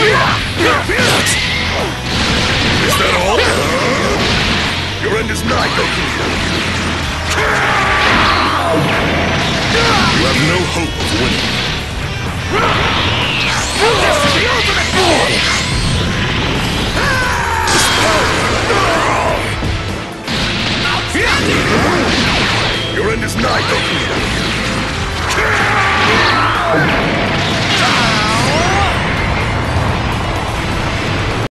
Is that all? Your end is nigh, Goku. You have no hope of winning. This is the ultimate form! This power! Your end is nigh, Goku.